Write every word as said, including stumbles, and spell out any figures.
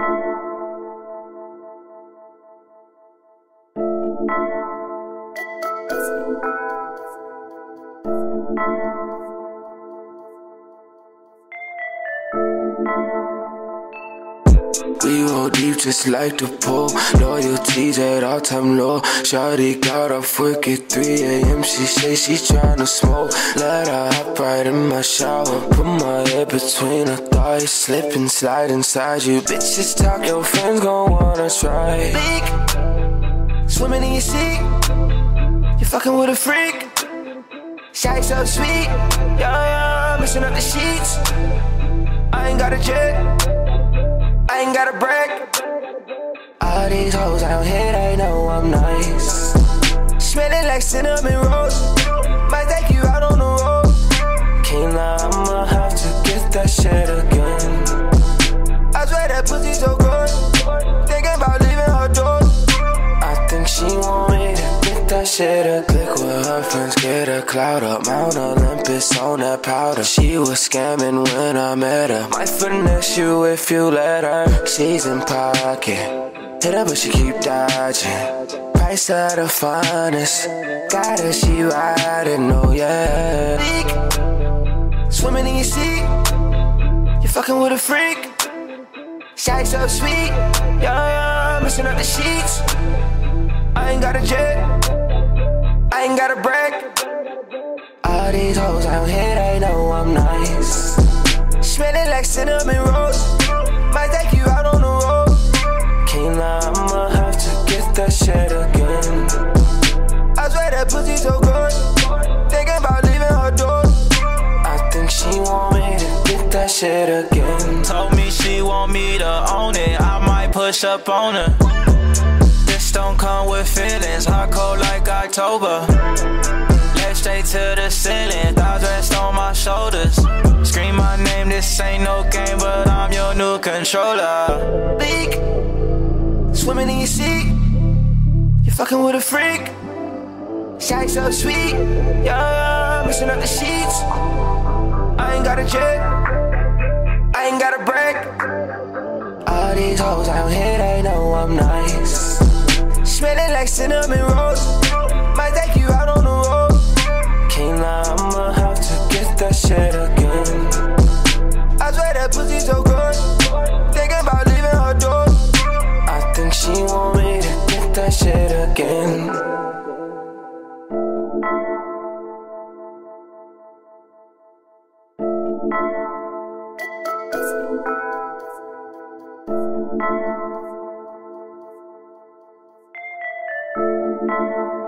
We roll deep just like the pool. Loyalty's at all time low. Shawty got off work at three A M She say she tryna smoke. Let her hop right in my shower. Put my head between her thighs. Slip and slide inside you. Bitches talk, your friends gon' wanna try. Leak, swimming in your seat. You fucking with a freak. Shawty so sweet. Yeah, yeah, mixing up the sheets. I ain't got a jet, I ain't got a brag. All these hoes out here, they know I'm nice. Smelling like cinnamon rolls. Might take you out on the road. Can't lie, I'ma have to get that shit again. I swear that pussy so good. Thinking about leaving her door. I think she want me to get that shit again. Click with her friends, get a cloud up. Mount Olympus on that powder. She was scamming when I met her. Might finesse you if you let her. She's in pocket. Hit her but she keep dodging. Price of the finest. Got her, she riding, oh yeah. Leak, swimming in your seat. You fucking with a freak. Shawty so sweet. Yeah, yeah, mixing up the sheets. I ain't got a jet, I ain't got a brag. All these hoes out here, they know I'm nice. Smelling like cinnamon rolls. Might take you out on the road. Can't lie, I'ma have to get that shit again. I swear that pussy so good. Thinking about leaving her door. I think she want me to get that shit again. Told me she want me to own it. I might push up on her. This don't come with feelings. Hot cold like October. Let's straight to the ceiling. Thighs rest on my shoulders. Scream my name, this ain't no game, but I'm your new controller. Leak, swimming in your seat. You fucking with a freak. Shawty so sweet. Yeah, mixing up the sheets. I ain't got a jet, I ain't got a brag. All these hoes out here, they know I'm nice. Smelling like cinnamon rolls. Might take you out on the road. Can't lie, I'ma have to get that shit again. I swear that pussy so good. Thinking about leaving her door. I think she want me to get that shit again. Thank you.